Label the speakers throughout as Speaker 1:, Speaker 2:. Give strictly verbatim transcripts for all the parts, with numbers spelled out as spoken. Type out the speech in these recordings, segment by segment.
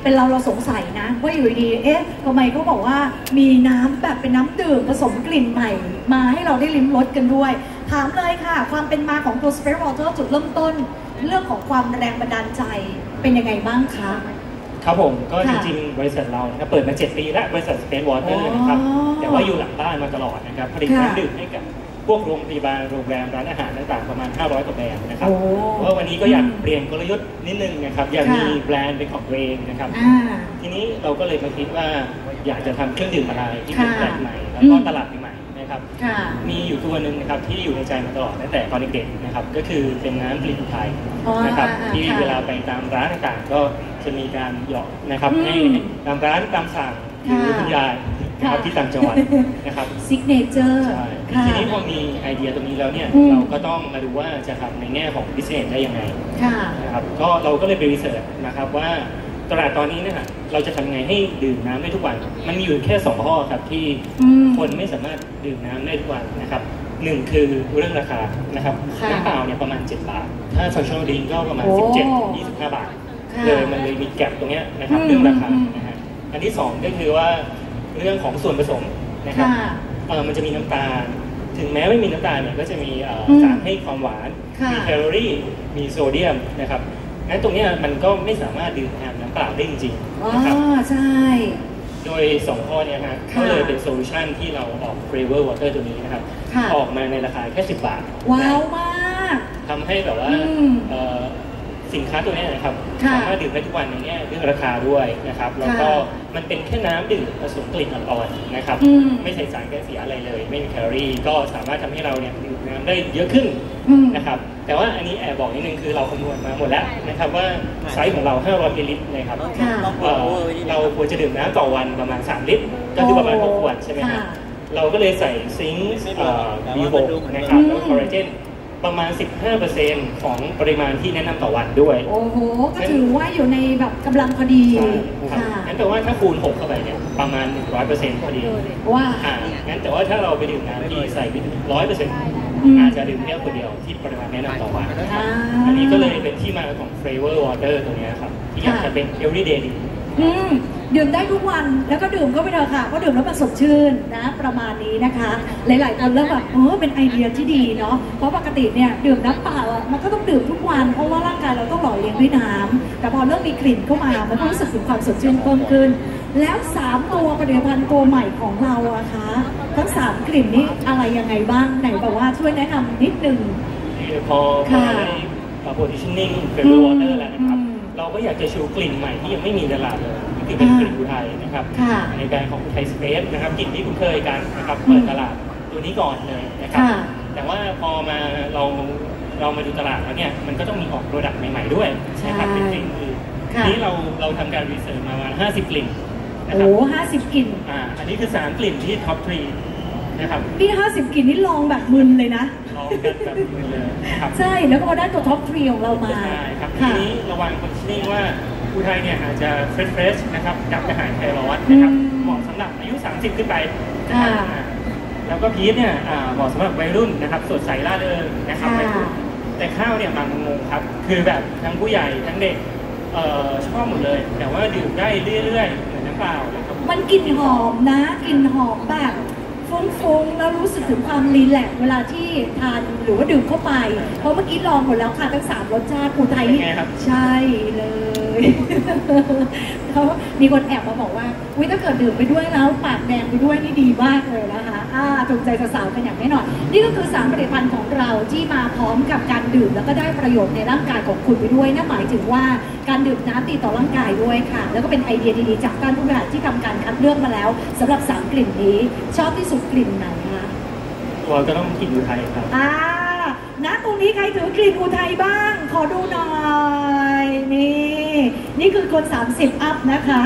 Speaker 1: เป็นเราเราสงสัยนะว่าอยู่ดีเอ๊ะทำไมเขาบอกว่ามีน้ำแบบเป็นน้ำดื่มผสมกลิ่นใหม่มาให้เราได้ลิ้มรสกันด้วยถามเลยค่ะความเป็นมาของตัว Space Water จุดเริ่มต้นเรื่องของความแรงบันดาลใจเป็นยังไงบ้างคะ
Speaker 2: ครับผมก็จริงๆบริษัทเรานะครับเปิดมาเจ็ดปีแล้วบริษัท Space Water นะครับแต่ว่าอยู่หลังบ้านมาตลอดนะครับผลิตน้ำดื่มให้กับพวกโรงพยาบาลโรงแรมร้านอาหารต่างๆประมาณห้าร้อยกว่าแบรนด์นะครับเพราะวันนี้ก็อยากเปลี่ยนกลยุทธ์นิดนึงนะครับอยากมีแบรนด์เป็นของตัวเองนะครับทีนี้เราก็เลยมาคิดว่าอยากจะทำเครื่องดื่มอะไรที่เป็นแปลกใหม่แล้วก็ตลาดใหม่นะครับมีอยู่ตัวหนึ่งนะครับที่อยู่ในใจมาตลอดตั้งแต่ตอนเด็กๆนะครับก็คือเป็นน้ำกลิ่นไทยนะครับที่เวลาไปตามร้านต่างๆก็จะมีการหยอกนะครับให้ตามร้านตามสั่งหรือคุณยายนะครับที่ต่างจังหวัดนะครับ
Speaker 1: ซิกเนเจอร์
Speaker 2: ทีนี้พอมีไอเดียตรงนี้แล้วเนี่ยเราก็ต้องมาดูว่าจะทำในแง่ของบิสเนสได้ยังไงนะครับก็เราก็เลยไปรีเสิร์ชนะครับว่าตลาดตอนนี้เนี่ยเราจะทำไงให้ดื่มน้ำได้ทุกวันมันมีอยู่แค่สองข้อครับที่คนไม่สามารถดื่มน้ำได้ทุกวันนะครับหนึ่งคือเรื่องราคานะครับน้ำเปล่าเนี่ยประมาณเจ็ดบาทถ้าโซเชียลดิงก็ประมาณสิบเจ็ด ยี่สิบห้าบาทเลยมันเลยมีแกลบตรงนี้นะครับเรื่องราคานะฮะอันที่สองก็คือว่าเรื่องของส่วนผสมนะครับเออมันจะมีน้ำตาลถึงแม้ไม่มีน้ำตาลเนี่ยก็จะมีสารให้ความหวานมีแคลอรี่มีโซเดียมนะครับงั้นตรงนี้มันก็ไม่สามารถดื่มแทนน้ำเปล่าได้จริงๆนะครับ
Speaker 1: ใช่
Speaker 2: โดยสองข้อนี้ฮะก็เลยเป็นโซลูชันที่เราออก Flavor Water ตัวนี้นะครับออกมาในราคาแค่สิบบาท
Speaker 1: ว้าวมาก
Speaker 2: ทำให้แบบว่าสินค้าตัวนี้นะครับสามารถดื่มได้ทุกวันอย่างเงี้ยเรื่องราคาด้วยนะครับแล้วก็มันเป็นแค่น้ำดื่มผสมกลิ่นอ่อนๆนะครับไม่ใส่สารกันเสียอะไรเลยไม่มีแคลอรี่ก็สามารถทำให้เราเนี่ยดื่มน้ำได้เยอะขึ้นนะครับแต่ว่าอันนี้แอบบอกนิดนึงคือเราคำนวณมาหมดแล้วนะครับว่าไซส์ของเราห้าร้อยมิลลิลิตรนะครับเราควรจะดื่มน้ำต่อวันประมาณสามลิตรก็คือประมาณหกขวดใช่ไหมครับเราก็เลยใส่ซิงค์บีโบนะครับแล้วคอลลาเจนประมาณ สิบห้าเปอร์เซ็นต์ ของปริมาณที่แนะนำต่อวันด้วย
Speaker 1: โอ้โหก็ถือว่าอยู่ในแบบกำลังพอดี
Speaker 2: ค่ะงั้นแปลว่าถ้าคูณหกเข้าไปเนี่ยประมาณ หนึ่งร้อยเปอร์เซ็นต์ พอดี
Speaker 1: ว่า
Speaker 2: อ่างั้นแต่ว่าถ้าเราไปดื่มน้ำที่ใส่ไป หนึ่งร้อยเปอร์เซ็นต์ อาจจะดื่มแค่คนเดียวที่ปริมาณแนะนำต่อวันอันนี้ก็เลยเป็นที่มาของ Flavor Water ตัวนี้ครับที่อยากจะเป็น everyday
Speaker 1: ดื่มได้ทุกวันแล้วก็ดื่มก็ไปเถอะค่ะก็ดื่มแล้วมันสดชื่นนะประมาณนี้นะคะหลายๆคนเริ่มแบบเออเป็นไอเดียที่ดีเนาะเพราะปกติเนี่ยดื่มน้ำเปล่าอ่ะมันก็ต้องดื่มทุกวันเพราะว่าร่างกายเราต้องหล่อเลี้ยงด้วยน้ำแต่พอเริ่มมีกลิ่นเข้ามามันก็รู้สึกถึงความสดชื่นเพิ่มขึ้นแล้วสามตัวผลิตภัณฑ์ตัวใหม่ของเราอะคะทั้งสามกลิ่นนี้อะไรยังไงบ้างไหนบอกว่าช่วยแนะนำนิดนึง
Speaker 2: พอมาใน positioning Flavor Water แล้วนะครับเราก็อยากจะชูกลิ่นใหม่ที่ยังไม่มีในตลาดเลยคือเป็นกลิ่นอุทัยนะครับในแบรนด์ของอุทัยสเปซนะครับกลิ่นที่คุ้นเคยกันนะครับเปิดตลาดตัวนี้ก่อนเลยนะครับแต่ว่าพอมาเราเรามาดูตลาดแล้วเนี่ยมันก็ต้องมีออกโปรดักต์ใหม่ๆด้วยนะครับเป็นกลิ่นอื่นนี้เราเราทำการรีเสิร์ชมาประมาณห้าสิบกลิ่น
Speaker 1: นะครับโอ้ห้าสิบกลิ่น
Speaker 2: อ่าอันนี้คือสามกลิ่นที่ท็อปทรีนะครับ
Speaker 1: นี่ห้าสิบกลิ่นนี่ลองแบบมึนเลยนะ
Speaker 2: ลองแบบมึนเลยครับ
Speaker 1: ใช่แล้วก็พอได้ตัวท็อปทรีของเรามา
Speaker 2: ใช่ครับทีนี้ระวังคนที่ว่าอุทัยเนี่ยอาจจะเฟรชเฟรชนะครับกับอาหารไทยร้อนนะครับเหมาะสำหรับอายุสามสิบขึ้นไปแล้วก็พีชเนี่ยเหมาะสำหรับวัยรุ่นนะครับสดใสร่าเริงนะครับแต่ข้าวเนี่ยบางงงครับคือแบบทั้งผู้ใหญ่ทั้งเด็กชอบหมดเลยแต่ว่าดื่มได้เรื่อยๆเหมือนน้ำเปล่า
Speaker 1: มันกลิ่นหอมนะกลิ่นหอมแบบฟุ้งๆแล้วรู้สึกถึงความรีแลกซ์เวลาที่ทานหรือว่าดื่มเข้าไปเพราะเมื่อกี้ลองหมดแล้วค่ะทั้งสามรสชาติอุทัยใช่เลยเขามีคนแอบมาบอกว่าวิถ้าเกิดดื่มไปด้วยแล้วปากแดงไปด้วยนี่ดีมากเลยนะคะอ่าถูกใจสาวๆกันอย่างแน่นอนนี่ก็คือสามผลิตภัณฑ์ของเราที่มาพร้อมกับการดื่มแล้วก็ได้ประโยชน์ในร่างกายของคุณไปด้วยนั่นหมายถึงว่าการดื่มน้ำดีต่อร่างกายด้วยค่ะแล้วก็เป็นไอเดียดีๆจากการผู้บริหารที่ทำการคัดเลือกมาแล้วสำหรับสามกลิ่นนี้ชอบที่สุดกลิ่นไหนคะ
Speaker 2: ตัวก็ต้องกลิ่นอุทัยครับ
Speaker 1: อ่าณตรงนี้ใครถือกลิ่นอุทัยบ้างขอดูหน่อยนี่นี่คือคนสามสิบอัพนะคะ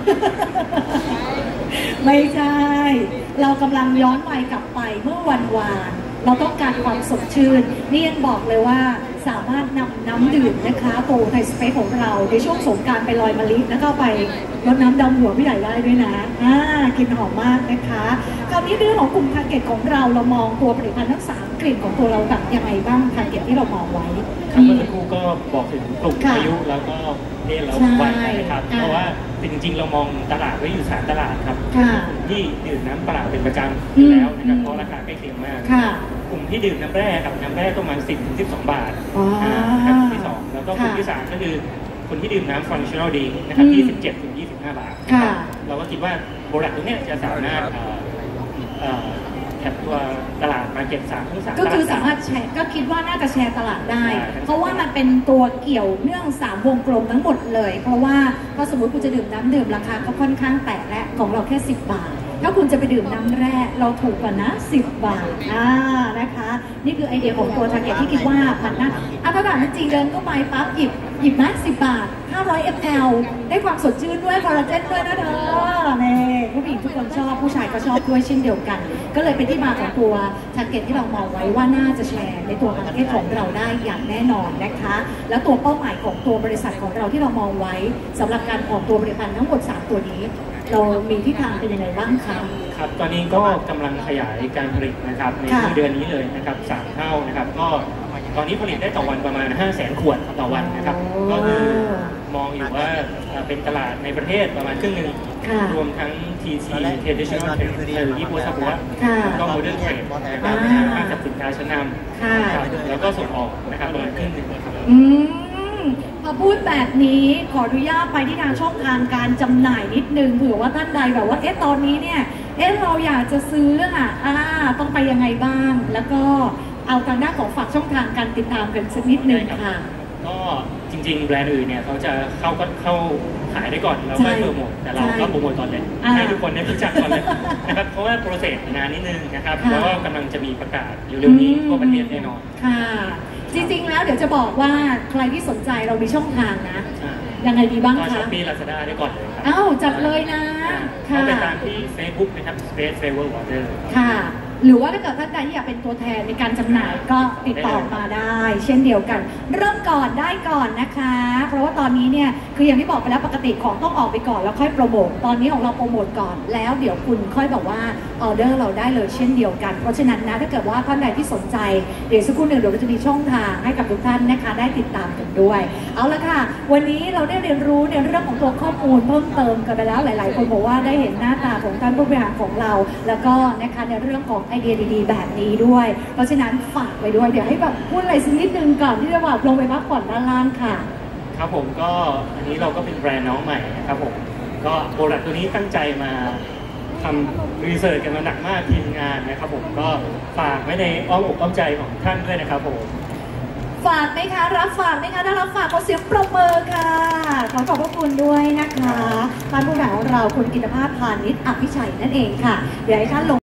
Speaker 1: ไม่ใช่เรากำลังย้อนวัยกลับไปเมื่อวันวานเราต้องการความสดชื่นนี่ยังบอกเลยว่าสามารถนำน้ำดื่มนะคะโปรไทยสเปซของเราในช่วงสงกรานต์ไปลอยมะลิแล้วก็ไปรดน้ำดำหัวพี่ใหญ่ได้ด้วยนะอ่ากลิ่นหอมมากนะคะคราวนี้เรื่องของกลุ่มทาร์เก็ตของเราเรามองตัวผลิตภัณฑ์ทั้งสามกลิ่นของตัวเราแบบยังไงบ้างทาร์เก็ตที่เรามองไว้
Speaker 2: ครับเมื่อสักครู่ก็บอกถึงกลุ่มอายุแล้วก็ประเทศเราวันนะครับเพราะว่าจริงๆเรามองตลาดไว้อยู่สามตลาดครับที่ดื่มน้ำเปล่าเป็นประจำอยู่แล้วนะครับเพราะราคาใกล้เคียงมากกลุ่มที่ดื่มน้ำแร่ครับน้ำแร่ประมาณสิบถึงสิบสองบาทครับกลุ่มที่สองแล้วก็กลุ่มที่สามก็คือคนที่ดื่มน้ำ functional drink นะครับที่สิบเจ็ดถึงยี่สิบห้าบาทเราก็คิดว่าโปรดักต์ตัวนี้จะสามารถแคปตัวตลาดมาเก็ตสามทั้งสามก็
Speaker 1: คือสามารถแชร์ก็คิดว่าน่าจะแชร์ตลาดได้เพราะว่ามันเป็นตัวเกี่ยวเนื่องสามวงกลมทั้งหมดเลยเพราะว่าถ้าสมมติคุณจะดื่มน้ำดื่มราคาก็ค่อนข้างแตะและของเราแค่สิบบาทถ้าคุณจะไปดื่มน้ำแร่เราถูกกว่านะสิบบาทอ่านะคะนี่คือไอเดียของตัวทาร์เก็ตที่คิดว่ามันน่าอ่ะถ้าแบบจริงเดินก็ไปปั๊บหยิบหยิบนะสิบบาทห้าร้อยมิลลิลิตร ได้ความสดชื่นด้วยคอลลาเจนด้วยนะเธอนี่ผู้หญิงทุกคนชอบผู้ชายก็ชอบด้วยเช่นเดียวกันก็เลยเป็นที่มาของตัวทาร์เก็ตที่เรามองไว้ว่าน่าจะแชร์ในตัวประเทศของเราได้อย่างแน่นอนนะคะแล้วตัวเป้าหมายของตัวบริษัทของเราที่เรามองไว้สำหรับการออกตัวผลิตภัณฑ์ทั้งหมดสามตัวนี้เรามีทิศทางเป็นยังไงบ้างคะ
Speaker 2: ครับตอนนี้ก็กำลังขยายการผลิตนะครับในเดือนนี้เลยนะครับสามเท่านะครับก็ตอนนี้ผลิตได้ต่อวันประมาณ ห้าแสน ขวดต่อวันนะครับก็คือมองอยู่ว่าเป็นตลาดในประเทศประมาณครึ่งหนึ่งรวมทั้ง ที ซี Traditional Trade หรือยี่ปัวซับวะก็ Modern Trade นะครับห้างสรรพสินค้าชั้นนำแล้วก็ส่งออกนะครับประมาณครึ่งหนึ่งครับ
Speaker 1: พอพูดแบบนี้ขออนุญาตไปที่ทางช่องทางการจำหน่ายนิดนึงเผื่อว่าท่านใดแบบว่าเอ๊ะตอนนี้เนี่ยเอ๊ะเราอยากจะซื้ออ่ะอ่าต้องไปยังไงบ้างแล้วก็เอาทางด้านของฝากช่องทางการติดตามกันสักนิดนึงค่ะ
Speaker 2: ก็จริงๆแบรนด์อื่นเนี่ยเขาจะเข้าก็เข้าขายได้ก่อนแล้วค่อยโปรโมทแต่เราก็โปรโมทตอนเลยให้ทุกคนได้รู้จักก่อนเลยนะครับเพราะว่าโปรเซสนานนิดนึงนะครับแล้วก็กำลังจะมีประกาศเร็วๆนี้ทั่วประเทศแน่นอน
Speaker 1: ค่ะจริงๆแล้วเดี๋ยวจะบอกว่าใครที่สนใจเรามีช่องทางนะยังไงดีบ้างคะ
Speaker 2: ก็ช้อปปี้ลาซาด้าได้ก่อนเลยครับ
Speaker 1: อ้าวจัดเลยนะ
Speaker 2: ค่ะไปตามที่ Facebook นะครับ Space Flavor Water
Speaker 1: ค่ะหรือว่าถ้าเกิดท่านใดที่อยากเป็นตัวแทนในการจำหน่ายก็ติดต่อมาได้เช่นเดียวกันเริ่มก่อนได้ก่อนนะคะเพราะว่าตอนนี้เนี่ยคืออย่างที่บอกไปแล้วปกติของต้องออกไปก่อนแล้วค่อยโปรโมทตอนนี้ของเราโปรโมทก่อนแล้วเดี๋ยวคุณค่อยบอกว่าออเดอร์เราได้เลยเช่นเดียวกันเพราะฉะนั้นนะถ้าเกิดว่าท่านใดที่สนใจเดี๋ยวสักครู่หนึ่งเดี๋ยวเราจะมีช่องทางให้กับทุกท่านนะคะได้ติดตามกันด้วยเอาละค่ะวันนี้เราได้เรียนรู้ในเรื่องของตัวข้อมูลเพิ่มเติมกันไปแล้วหลายๆคนบอกว่าได้เห็นหน้าตาของท่านผู้บริหารของเราแล้วก็นะคะในเรื่องของไอเดียดีๆแบบนี้ด้วยเพราะฉะนั้นฝากไว้ด้วยเดี๋ยวให้แบบพูดอะไรสักนิดนึงก่อนที่จะแบบลงไปพักผ่อนด้านล่างค่ะ
Speaker 2: ครับผมก็อันนี้เราก็เป็นแบรนด์น้องใหม่นะครับผมก็โปรดักต์ตัวนี้ตั้งใจมาทำรีเสิร์ชกันมาหนักมากทีมงานนะครับผมก็ฝากไว้ในอ้อมอกอ้อมใจของท่านด้วยนะครับผม
Speaker 1: ฝากไหมคะรับฝากไหมคะถ้ารับฝากขอเสียงปรบมือค่ะขอขอบพระคุณด้วยนะคะท่านผู้บริหารของเราคุณกิตภาพพานิชอภิชัยนั่นเองค่ะเดี๋ยวให้ท่านลง